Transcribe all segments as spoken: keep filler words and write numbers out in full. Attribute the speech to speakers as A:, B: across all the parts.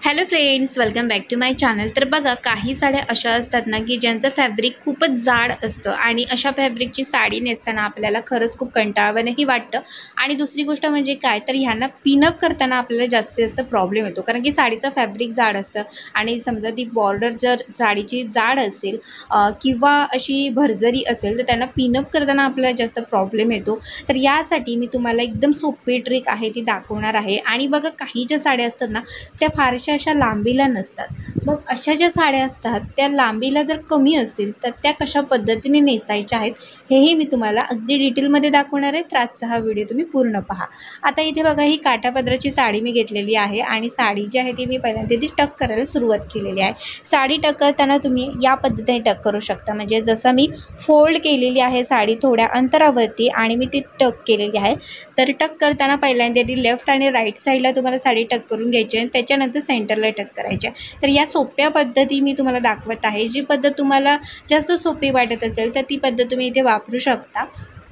A: Hello friends, welcome back to my channel. तर बघा, काही साड्या अशा असतात ना की ज्यांचं फॅब्रिक खूपच जाड असतं आणि अशा फॅब्रिकची साडी नेसताना आपल्याला खरंच खूप कंटाळवाणंही वाटतं। आणि दुसरी गोष्ट म्हणजे काय, तर ह्यांना पिनअप करताना आपल्याला जास्तीत जास्त प्रॉब्लेम येतो, कारण की साडीचं फॅब्रिक जाड असतं आणि समजा ती बॉर्डर जर साडीची जाड असेल किंवा अशी भरजरी असेल तर त्यांना पिनअप करताना आपल्याला जास्त प्रॉब्लेम येतो। तर यासाठी मी तुम्हाला एकदम सोपी ट्रिक आहे ती दाखवणार आहे। आणि बघा, काही ज्या साड्या असतात ना त्या फारशा अशा लांबीला नसतात। मग अशा ज्या साड्या असतात त्या लांबीला जर कमी असतील तर त्या कशा पद्धतीने नेसायच्या आहेत हेही मी तुम्हाला अगदी डिटेलमध्ये दाखवणार आहे। तर आजचा हा व्हिडिओ तुम्ही पूर्ण पहा। आता इथे बघा, ही काठापदराची साडी मी घेतलेली आहे आणि साडी जी आहे ती मी पहिल्यांदा ती टक करायला सुरुवात केलेली आहे। साडी टक करताना तुम्ही या पद्धतीने टक करू शकता, म्हणजे जसं मी फोल्ड केलेली आहे साडी थोड्या अंतरावरती आणि मी ती टक केलेली आहे। तर टक करताना पहिल्यांदा ती लेफ्ट आणि राईट साईडला तुम्हाला साडी टक करून घ्यायची आहे, त्याच्यानंतर सेंटरला टक करायचे। तर या सोप्या पद्धती मी तुम्हाला दाखवत आहे। जी पद्धत तुम्हाला जास्त सोपी वाटत असेल तर ती पद्धत तुम्ही इथे वापरू शकता।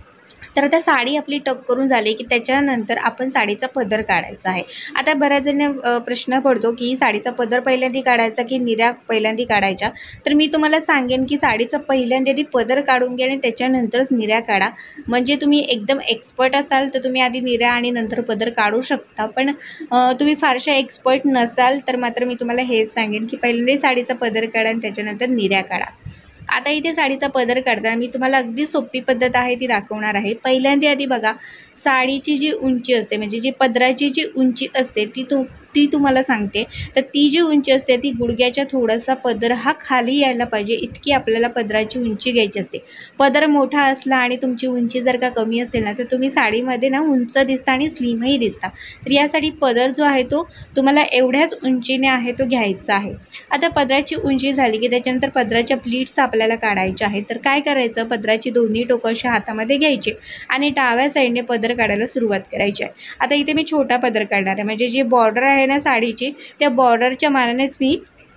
A: तर आता साडी आपली टक करून झाली की त्याच्यानंतर आपण साडीचा पदर काढायचा आहे। आता बऱ्याच जण प्रश्न पडतो की साडीचा पदर पहिल्यांदा काढायचा की निर्या पहिल्यांदा काढायच्या। तर मी तुम्हाला सांगेन की साडीचा पहिल्यांदा ती पदर काढून घ्या आणि त्याच्यानंतरच निर्या काढा। म्हणजे तुम्ही एकदम एक्सपर्ट असाल तर तुम्ही आधी निर्या आणि नंतर पदर काढू शकता, पण तुम्ही फारशा एक्सपर्ट नसाल तर मात्र मी तुम्हाला हेच सांगेन की पहिल्यांदा साडीचा पदर काढा आणि त्याच्यानंतर निर्या काढा। आता इथे साडीचा पदर काढताना मी तुम्हाला अगदी सोपी पद्धत आहे ती दाखवणार आहे। पहिल्यांदा आधी बघा, साडीची जी उंची असते म्हणजे जी पदराची जी उंची असते ती तू ती तुम्हाला सांगते। तर ती जी उंची असते ती गुडघ्याच्या थोडासा पदर हा खाली यायला पाहिजे इतकी आपल्याला पदराची उंची घ्यायची असते। पदर मोठा असला आणि तुमची उंची जर का कमी असेल ना तर तुम्ही साडीमध्ये ना उंच दिसता आणि स्लिमही दिसता। तर यासाठी पदर जो आहे तो तुम्हाला एवढ्याच उंचीने आहे तो घ्यायचा आहे। आता पदराची उंची झाली की त्याच्यानंतर पदराच्या प्लीट्स आपल्याला काढायच्या आहेत। तर काय करायचं, पदराची दोन्ही टोकं अशी हातामध्ये घ्यायची आणि डाव्या साईडने पदर काढायला सुरुवात करायची आहे। आता इथे मी छोटा पदर काढणार आहे, म्हणजे जी बॉर्डर आहे ना साडीची त्या बॉर्डरच्या मानानेच मी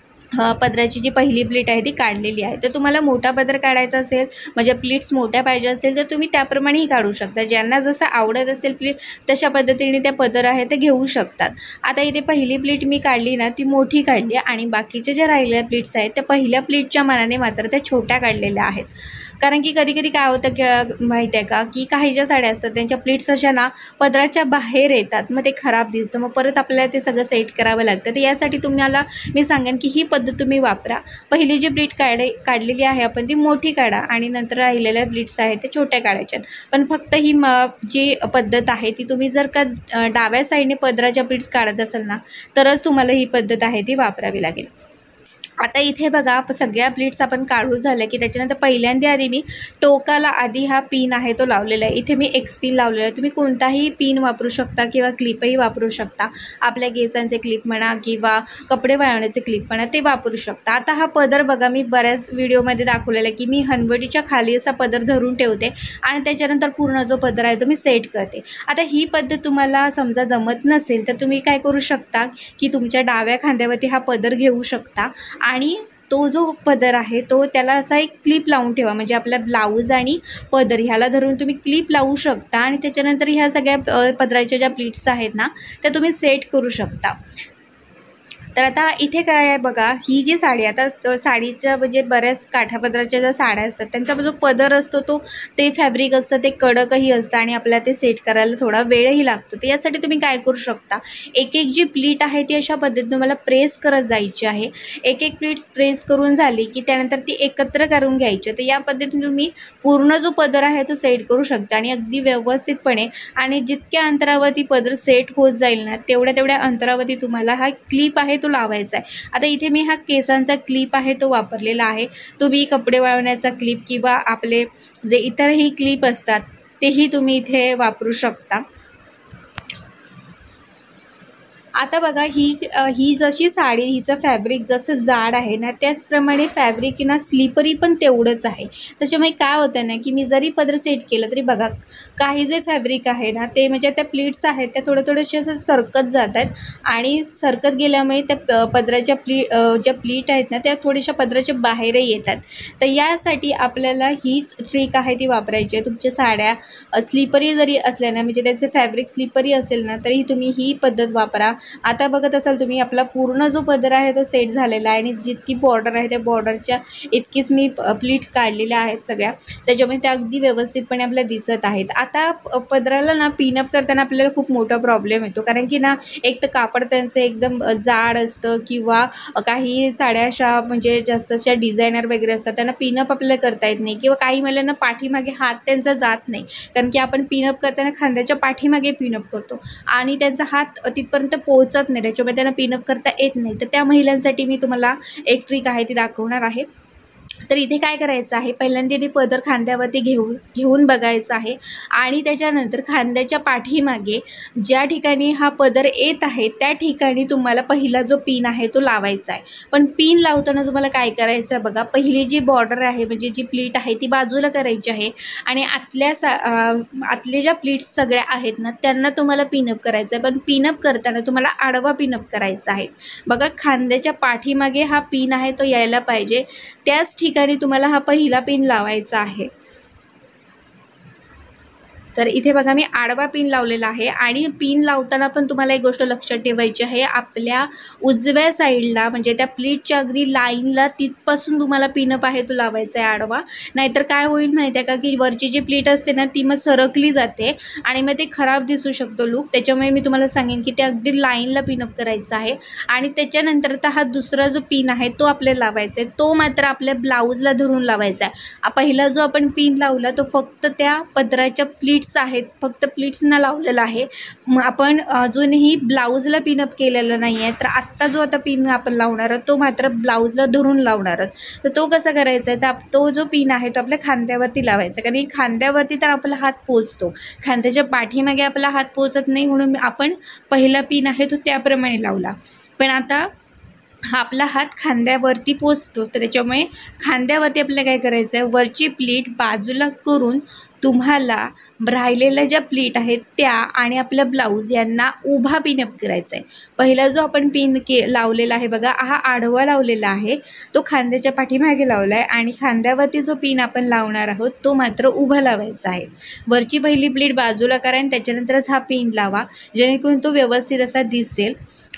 A: पदराची जी पहिली प्लीट आहे ती काढलेली आहे। तर तुम्हाला मोठा पदर काढायचा असेल, म्हणजे प्लीट्स मोठ्या पाहिजे असेल तर तुम्ही त्याप्रमाणेही काढू शकता। ज्यांना जसं आवडत असेल प्लीट तशा पद्धतीने त्या पदर आहे ते घेऊ शकतात। आता इथे पहिली प्लीट मी काढली ना ती मोठी काढली आणि बाकीच्या ज्या राहिलेल्या प्लीट्स आहेत त्या पहिल्या प्लीटच्या मानाने मात्र त्या छोट्या काढलेल्या आहेत। कारण की कधी कधी काय होतं की माहीत आहे का, की काही ज्या साड्या असतात त्यांच्या प्लीट्स अशा ना पदराच्या बाहेर येतात, मग ते खराब दिसतं, मग परत आपल्याला ते सगळं सेट करावं लागतं। तर यासाठी तुम्हाला मी सांगेन की ही पद्धत तुम्ही वापरा। पहिली जी प्लीट काढे काढलेली आहे आपण ती मोठी काढा आणि नंतर राहिलेल्या प्लीट्स आहेत त्या छोट्या काढायच्या। पण फक्त ही म जी पद्धत आहे ती तुम्ही जर का डाव्या साईडने पदराच्या प्लीट्स काढत असाल ना तरच तुम्हाला ही पद्धत आहे ती वापरावी लागेल। आता इथे बघा, सगळ्या प्लीट्स आपण काढून झाल्या की त्याच्यानंतर पहिल्यांदा आधी मी टोकाला आधी हा पिन आहे तो लावलेला आहे। इथे मी एक्स पिन लावलेला आहे, तुम्ही कोणताही पिन वापरू शकता किंवा क्लिपही वापरू शकता। आपल्या केसांचे क्लिप म्हणा किंवा कपडे वाळवण्याचे क्लिप म्हणा ते वापरू शकता। आता हा पदर बघा, मी बऱ्याच व्हिडिओमध्ये दाखवलेला आहे की मी हनवटीच्या खाली असा पदर धरून ठेवते आणि त्याच्यानंतर पूर्ण जो पदर आहे तो मी सेट करते। आता ही पद्धत तुम्हाला समजा जमत नसेल तर तुम्ही काय करू शकता की तुमच्या डाव्या खांद्यावरती हा पदर घेऊ शकता आणि तो जो पदर आहे तो त्याला असा एक क्लिप लावून ठेवा, म्हणजे आपल्या ब्लाऊज आणि पदर ह्याला धरून तुम्ही क्लिप लावू शकता आणि त्याच्यानंतर ह्या सगळ्या पदराच्या ज्या प्लीट्स आहेत ना त्या तुम्ही सेट करू शकता। तर आता इथे काय आहे बघा, ही जी साडी आता साडीच्या म्हणजे बऱ्याच काठापदराच्या ज्या साड्या असतात त्यांचा जो पदर असतो तो ते फॅब्रिक असतं ते कडकही असतं आणि आपल्याला ते सेट करायला थोडा वेळही लागतो। तर यासाठी तुम्ही काय करू शकता, एक एक जी प्लीट आहे ती अशा पद्धतीने तुम्हाला प्रेस करत जायची आहे। एक एक प्लीट प्रेस करून झाली की त्यानंतर ती एकत्र करून घ्यायची। तर या पद्धतीने तुम्ही पूर्ण जो पदर आहे तो सेट करू शकता आणि अगदी व्यवस्थितपणे, आणि जितक्या अंतरावरती पदर सेट होत जाईल ना तेवढ्या तेवढ्या अंतरावरती तुम्हाला हा क्लिप आहे तो लावायचा आहे। आता इथे मी हा केसांचा क्लिप आहे तो वापरलेला आहे। तुम्ही कपडे वाळवण्याचा क्लिप किंवा आपले जे इतरही क्लिप असतात तेही तुम्ही इथे वापरू शकता। आता बघा, ही ही जशी साडी हिचं फॅब्रिक जसं जाड आहे ना त्याचप्रमाणे फॅब्रिक ना स्लिपरी पण तेवढंच आहे। त्याच्यामुळे काय होतं ना की मी जरी पदर सेट केलं तरी बघा काही जे फॅब्रिक आहे ना ते म्हणजे त्या प्लीट्स आहेत त्या थोडं थोडेसे असं सरकत जात आहेत आणि सरकत गेल्यामुळे त्या पदराच्या प्ली ज्या प्लीट आहेत ना त्या थोड्याशा पदराच्या बाहेरही येतात। तर यासाठी आपल्याला हीच ट्रिक आहे ती वापरायची आहे। तुमच्या साड्या स्लिपरी जरी असल्या ना, म्हणजे त्याचे फॅब्रिक स्लिपरी असेल ना तरी तुम्ही ही पद्धत वापरा। आता बघत असाल तुम्ही आपला पूर्ण जो पदर आहे तो सेट झालेला आहे आणि जितकी बॉर्डर आहे त्या बॉर्डरच्या इतकीच मी प्लीट काढलेल्या आहेत सगळ्या, त्याच्यामुळे त्या अगदी व्यवस्थितपणे आपल्याला दिसत आहेत. आता पदराला ना पिनअप करताना आपल्याला खूप मोठा प्रॉब्लेम येतो, कारण की ना एक तर कापड त्यांचं एकदम जाड असतं किंवा काही साड्या अशा म्हणजे जास्त अशा डिझायनर वगैरे असतात त्यांना पिनअप आपल्याला करता येत नाही, किंवा काही महिलांना पाठीमागे हात त्यांचा जात नाही, कारण की आपण पिनअप करताना खांद्याच्या पाठीमागे पिनअप करतो आणि त्यांचा हात तिथपर्यंत पोहोचत नाही, त्याच्यामुळे त्यांना पिनअप करता येत नाही. तर त्या महिलांसाठी मी तुम्हाला एक ट्रिक आहे ती दाखवणार आहे. तर इथे काय करायचं आहे, पहिल्यांदा ते पदर खांद्यावरती घेऊन घेऊन बघायचं आहे आणि त्याच्यानंतर खांद्याच्या पाठीमागे ज्या ठिकाणी हा पदर येत आहे त्या ठिकाणी तुम्हाला पहिला जो पिन आहे तो लावायचा आहे. पण पिन लावताना तुम्हाला काय करायचं आहे बघा, पहिली जी बॉर्डर आहे म्हणजे जी प्लीट आहे ती बाजूला करायची आहे आणि आतल्या सा आतल्या ज्या प्लीट्स सगळ्या आहेत ना त्यांना तुम्हाला पिनअप करायचं आहे. पण पिनअप करताना तुम्हाला आडवा पिनअप करायचा आहे बघा. खांद्याच्या पाठीमागे हा पिन आहे तो यायला पाहिजे, त्याच ठिकाणी तुम्हाला हा पहिला पिन लावायचा आहे. तर इथे बघा मी आडवा पिन लावलेला आहे आणि पिन लावताना पण तुम्हाला एक गोष्ट लक्षात ठेवायची आहे, आपल्या उजव्या साईडला म्हणजे त्या प्लीटच्या अगदी लाईनला तिथपासून तुम्हाला पिनअप आहे तो लावायचा आहे आडवा. नाहीतर काय होईल माहिती आहे का, की वरची जी प्लीट असते ना ती मग सरकली जाते आणि मग ते खराब दिसू शकतो लुक. त्याच्यामुळे मी तुम्हाला सांगेन की ते अगदी लाईनला पिनअप करायचं आहे आणि त्याच्यानंतर तर हा दुसरा जो पिन आहे तो आपल्याला लावायचा आहे, तो मात्र आपल्या ब्लाऊजला धरून लावायचा आहे. पहिला जो आपण पिन लावला तो फक्त त्या पदराच्या प्लीट आहेत, फक्त प्लीट्सना लावलेला आहे. मग आपण अजूनही ब्लाऊजला पिनअप केलेलं नाही आहे, तर आत्ता जो आता पिन आपण लावणार आहोत तो मात्र ब्लाऊजला धरून लावणार आहोत. तर तो कसा करायचा आहे, तर तो जो पिन आहे तो आपल्या खांद्यावरती लावायचा, कारण खांद्यावरती तर आपला हात पोचतो, खांद्याच्या पाठीमागे आपला हात पोचत नाही, म्हणून आपण पहिला पिन आहे तो त्याप्रमाणे लावला. पण आता हा आपला हात खांद्यावरती पोचतो, तर त्याच्यामुळे खांद्यावरती आपल्याला काय करायचं आहे, वरची प्लीट बाजूला करून तुम्हाला राहिलेल्या ज्या प्लीट आहेत त्या आणि आपलं ब्लाऊज यांना उभा पिनअप करायचा आहे. पहिला जो आपण पिन के लावलेला आहे बघा, हा आडवा लावलेला आहे, तो खांद्याच्या पाठीमागे लावला आहे आणि खांद्यावरती जो पिन आपण लावणार आहोत तो मात्र उभा लावायचा आहे. वरची पहिली प्लीट बाजूला करा आणि त्याच्यानंतरच हा पिन लावा, जेणेकरून तो व्यवस्थित असा दिसेल,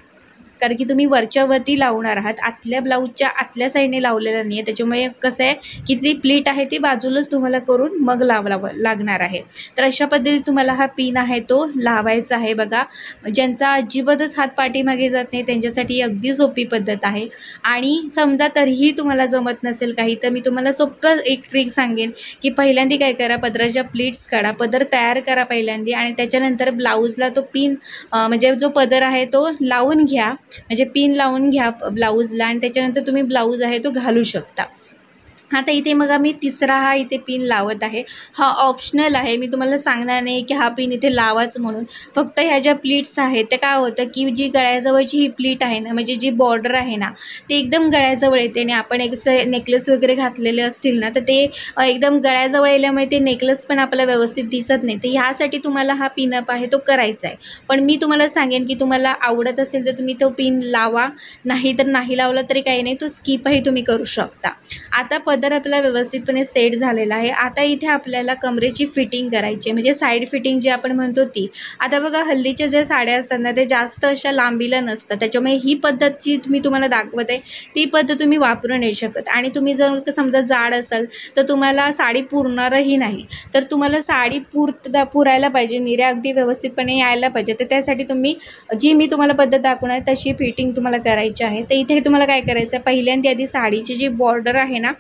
A: कारण की तुम्ही वरच्यावरती लावणार आहात, आतल्या ब्लाऊजच्या आतल्या साईडने लावलेला नाही आहे. त्याच्यामुळे कसं आहे की ती प्लीट आहे ती बाजूलाच तुम्हाला करून मग लावावं लागणार आहे. तर अशा पद्धतीने तुम्हाला हा पिन आहे तो लावायचा आहे बघा. ज्यांचा अजिबातच हात पाठीमागे जात नाही त्यांच्यासाठी अगदी सोपी पद्धत आहे. आणि समजा तरीही तुम्हाला जमत नसेल काही, तर मी तुम्हाला सोपं एक ट्रिक सांगेन की पहिल्यांदा काय करा, पदराच्या प्लीट्स काढा, पदर तयार करा पहिल्यांदा आणि त्याच्यानंतर ब्लाऊजला तो पिन म्हणजे जो पदर आहे तो लावून घ्या, म्हणजे पिन लावून घ्या ब्लाऊजला आणि त्याच्यानंतर तुम्ही ब्लाऊज आहे तो घालू शकता. आता इथे मग मी तिसरा हा इथे पिन लावत आहे. हा ऑप्शनल आहे, मी तुम्हाला सांगणार नाही की हा पिन इथे लावाच म्हणून. फक्त ह्या ज्या प्लीट्स आहेत ते काय होतं की जी गळ्याजवळची ही प्लीट आहे ना, म्हणजे जी बॉर्डर आहे ना ते एकदम गळ्याजवळ येते आणि आपण एक नेकलेस वगैरे घातलेले असतील ना तर ते एकदम गळ्याजवळ येल्यामुळे ते नेकलेस पण आपल्याला व्यवस्थित दिसत नाही. तर ह्यासाठी तुम्हाला हा पिनअप आहे तो करायचा आहे. पण मी तुम्हाला सांगेन की तुम्हाला आवडत असेल तर तुम्ही तो पिन लावा, नाही तर नाही लावला तरी काही नाही, तो स्किपही तुम्ही करू शकता. आता पदर आपला व्यवस्थितपणे सेट झालेला आहे. आता इथे आपल्याला कमरेची फिटिंग करायची आहे, म्हणजे साईड फिटिंग जी आपण म्हणतो ती. आता बघा हल्लीच्या ज्या साड्या असतात ना ते जास्त अशा लांबीला नसतात, त्याच्यामुळे ही पद्धत जी मी तुम्हाला दाखवत आहे ती पद्धत तुम्ही वापरू नाही शकत. आणि तुम्ही जर समजा जाड असाल तर तुम्हाला साडी पुरणारही नाही, तर तुम्हाला साडी पुर पुरायला पाहिजे, निर्या अगदी व्यवस्थितपणे यायला पाहिजे. तर त्यासाठी तुम्ही जी मी तुम्हाला पद्धत दाखवणार तशी फिटिंग तुम्हाला करायची आहे. तर इथे तुम्हाला काय करायचं आहे, पहिल्यांदा आधी साडीची जी बॉर्डर आहे ना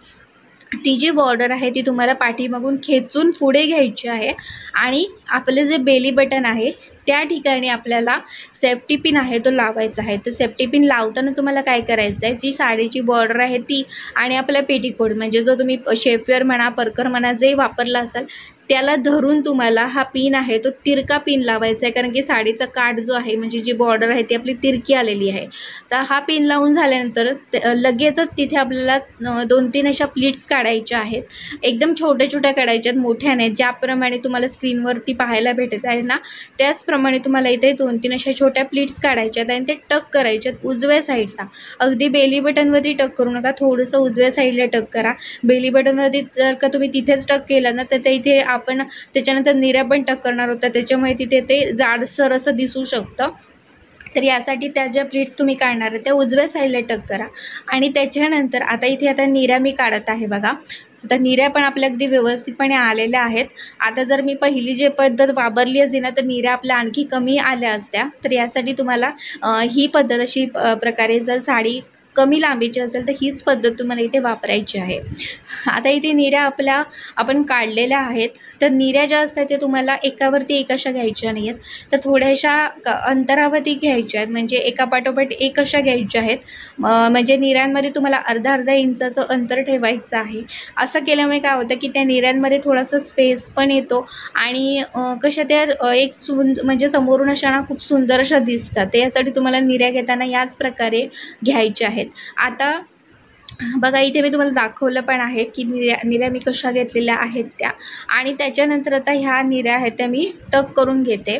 A: ती जी बॉर्डर आहे ती तुम्हाला पाठीमागून खेचून पुढे घ्यायची आहे आणि आपलं जे बेली बटन आहे त्या ठिकाणी आपल्याला सेफ्टी पिन आहे तो लावायचा आहे. तर सेफ्टी पिन लावताना तुम्हाला काय करायचं आहे, जी साडीची बॉर्डर आहे ती आणि आपला पेटीकोट म्हणजे जो तुम्ही शेपवेअर म्हणा परकर म्हणा जे वापरला असाल त्याला धरून तुम्हाला हा पिन आहे तो तिरका पिन लावायचा आहे, कारण की साडीचा काठ जो आहे म्हणजे जी बॉर्डर आहे ती आपली तिरकी आलेली आहे. तर हा पिन लावून झाल्यानंतर लगेचच तिथे आपल्याला दोन तीन अशा प्लीट्स काढायच्या आहेत, एकदम छोट्या छोट्या काढायच्या आहेत, मोठ्या नाही. ज्याप्रमाणे तुम्हाला स्क्रीनवरती पाहायला भेटत आहे ना त्याचप्रमाणे तुम्हाला इथे दोन तीन अशा छोट्या प्लीट्स काढायच्या आहेत आणि ते टक करायचे आहेत उजव्या साईडला. अगदी बेली बटनवरती टक करू नका, थोडंसं उजव्या साईडला टक करा. बेली बटनवरती जर का तुम्ही तिथेच टक केलं ना तर ते इथे आपण त्याच्यानंतर निर्या पण टक करणार होता, त्याच्यामुळे तिथे ते जाडसर असं दिसू शकतं. तर यासाठी त्या ज्या प्लीट्स तुम्ही काढणार आहे त्या उजव्या साईडला टक करा. आणि त्याच्यानंतर आता इथे आता निऱ्या मी काढत आहे बघा. आता निऱ्या पण आपल्या अगदी व्यवस्थितपणे आलेल्या आहेत. आता जर मी पहिली जी पद्धत वापरली असती ना तर निऱ्या आपल्या आणखी कमी आल्या असत्या. तर यासाठी तुम्हाला ही पद्धत अशी प्रकारे जर साडी कमी लांबीची असेल तर हीच पद्धत तुम्हाला इथे वापरायची आहे. आता इथे निऱ्या आपल्या आपण काढलेल्या आहेत. तर निऱ्या ज्या असतात ते तुम्हाला एकावरती एक अशा घ्यायच्या नाही आहेत, तर थोड्याशा अंतरावरती घ्यायच्या आहेत. म्हणजे एका पाठोपाठ एक अशा घ्यायच्या आहेत. म्हणजे निऱ्यांमध्ये तुम्हाला अर्धा अर्धा इंचाचं अंतर ठेवायचं आहे. असं केल्यामुळे काय होतं की त्या निऱ्यांमध्ये थोडासा स्पेस पण येतो आणि कशा त्या एक सुंद म्हणजे समोरून अशा ना खूप सुंदर अशा दिसतात. तर यासाठी तुम्हाला निऱ्या घेताना याच प्रकारे घ्यायच्या आहेत. आता बघा इथे मी तुम्हाला दाखवलं पण आहे की निऱ्या निऱ्या मी कशा घेतलेल्या आहेत त्या. आणि त्याच्यानंतर आता ह्या निऱ्या आहेत त्या मी टक करून घेते.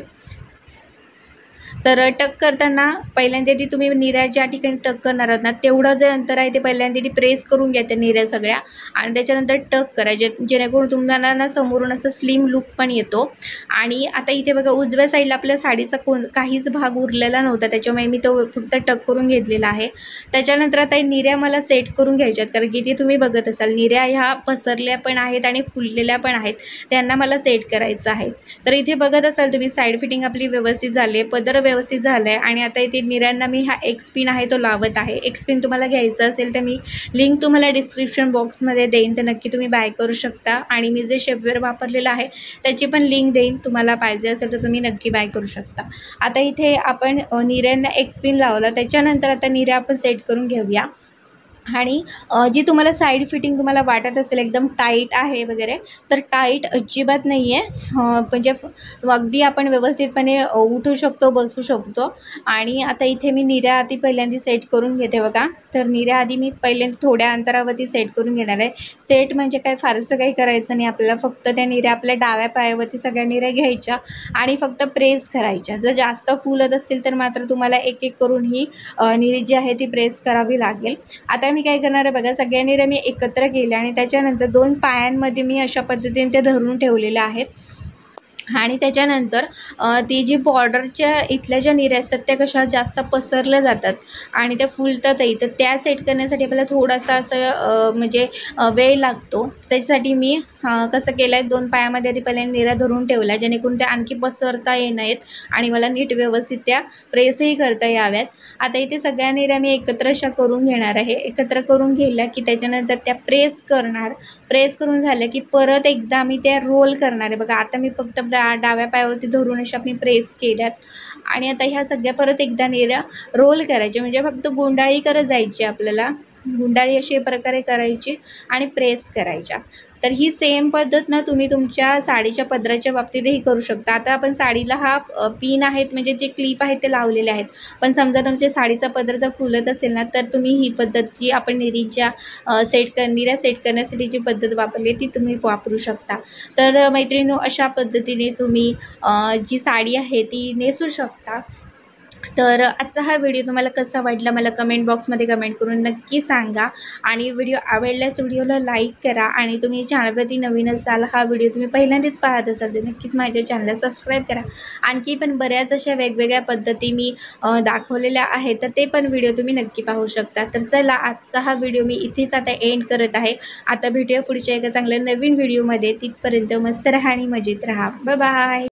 A: तर टक करताना पहिल्यांदा ती तुम्ही निऱ्या ज्या ठिकाणी टक करणार आहात ना तेवढं जे अंतर आहे ते पहिल्यांदा ती प्रेस करून घ्या त्या निऱ्या सगळ्या आणि त्याच्यानंतर टक करा, जे जेणेकरून तुम्हाला ना समोरून असं स्लिम लुक पण येतो. आणि आता इथे बघा उजव्या साईडला आपल्या साडीचा कोण काहीच भाग उरलेला नव्हता, त्याच्यामुळे मी तो फक्त टक करून घेतलेला आहे. त्याच्यानंतर आता निऱ्या मला सेट करून घ्यायच्यात, कारण की इथे तुम्ही बघत असाल निऱ्या ह्या पसरल्या पण आहेत आणि फुललेल्या पण आहेत, त्यांना मला सेट करायचं आहे. तर इथे बघत असाल तुम्ही साईड फिटिंग आपली व्यवस्थित झाली आहे, पदर व्यवस्थित झालं आहे. आणि आता इथे निऱ्यांना मी हा एक स्पिन आहे तो लावत आहे. एक स्पिन तुम्हाला घ्यायचं असेल तर मी लिंक तुम्हाला डिस्क्रिप्शन बॉक्समध्ये देईन, तर नक्की तुम्ही बाय करू शकता. आणि मी जे शेपवेअर वापरलेलं आहे त्याची पण लिंक देईन, तुम्हाला पाहिजे असेल तर तुम्ही नक्की बाय करू शकता. आता इथे आपण निऱ्यांना एक स्पिन लावला, त्याच्यानंतर आता निऱ्या आपण सेट करून घेऊया. आणि जी तुम्हाला साईड फिटिंग तुम्हाला वाटत असेल एकदम टाईट आहे वगैरे, तर टाईट अजिबात नाही आहे. म्हणजे अगदी आपण व्यवस्थितपणे उठू शकतो, बसू शकतो. आणि आता इथे मी निऱ्या आधी पहिल्यांदा सेट करून घेते बघा. तर निऱ्या आधी मी पहिल्यांदा थोड्या अंतरावरती सेट करून घेणार आहे. सेट म्हणजे काय फारसं काही करायचं नाही आपल्याला, फक्त त्या निऱ्या आपल्या डाव्या पायावरती सगळ्या निऱ्या घ्यायच्या आणि फक्त प्रेस करायच्या. जर जास्त फुलत असतील तर मात्र तुम्हाला एक एक करून ही निरी जी आहे ती प्रेस करावी लागेल. आता मी काय करणार आहे बघा, सगळ्या निऱ्या मी एकत्र केल्या आणि त्याच्यानंतर दोन पायांमध्ये मी अशा पद्धतीने ते धरून ठेवलेल्या आहेत. आणि त्याच्यानंतर ती जी बॉर्डरच्या इथल्या ज्या निऱ्या असतात त्या कशा जास्त पसरल्या जातात आणि त्या फुलतातही, तर त्या सेट करण्यासाठी आपल्याला थोडासा असं म्हणजे वेळ लागतो. त्याच्यासाठी मी कसं केलं आहे, दोन पायामध्ये आधी पहिल्यांदा निऱ्या धरून ठेवल्या जेणेकरून त्या आणखी पसरता येत नाहीत आणि मला नीट व्यवस्थित त्या प्रेसही करता याव्यात. आता इथे सगळ्या निऱ्या मी एकत्र अशा करून घेणार आहे. एकत्र करून घेतल्या की त्याच्यानंतर त्या प्रेस करणार. प्रेस करून झालं की परत एकदा मी त्या रोल करणार आहे बघा. आता मी फक्त डा डाव्या पायावरती धरून अशा मी प्रेस केल्यात आणि आता ह्या सगळ्या परत एकदा निऱ्या रोल करायच्या. म्हणजे फक्त गुंडाळी करत जायची, आपल्याला गुंडाळी अशी प्रकारे करायची आणि प्रेस करायच्या. तर ही सेम पद्धत ना तुम्ही तुमच्या साडीच्या पदराच्या बाबतीतही करू शकता. आता आपण साडीला हा पिन आहेत म्हणजे जे क्लिप आहेत ते लावलेले आहेत, पण समजा तुमच्या साडीचा पदर जर फुलत असेल ना तर तुम्ही ही पद्धत जी आपण निरीच्या सेट कर निऱ्या सेट करण्यासाठी जी पद्धत वापरली ती तुम्ही वापरू शकता. तर मैत्रिणींनो, अशा पद्धतीने तुम्ही जी साडी आहे ती नेसू शकता. तर आजचा हा व्हिडिओ तुम्हाला कसा वाटला मला कमेंट बॉक्समध्ये कमेंट करून नक्की सांगा. आणि व्हिडिओ आवडल्यास व्हिडिओला लाईक करा. आणि तुम्ही चॅनलवरती नवीन असाल, हा व्हिडिओ तुम्ही पहिल्यांदाच पाहत असाल तर नक्कीच माझ्या चॅनलला सबस्क्राईब करा. आणखी पण बऱ्याच अशा वेगवेगळ्या पद्धती मी दाखवलेल्या आहेत, तर ते पण व्हिडिओ तुम्ही नक्की पाहू शकता. तर चला, आजचा हा व्हिडिओ मी इथेच आता एंड करत आहे. आता भेटूया पुढच्या एका चांगल्या नवीन व्हिडिओमध्ये. तिथपर्यंत मस्त राहा आणि मजेत राहा. Bye bye.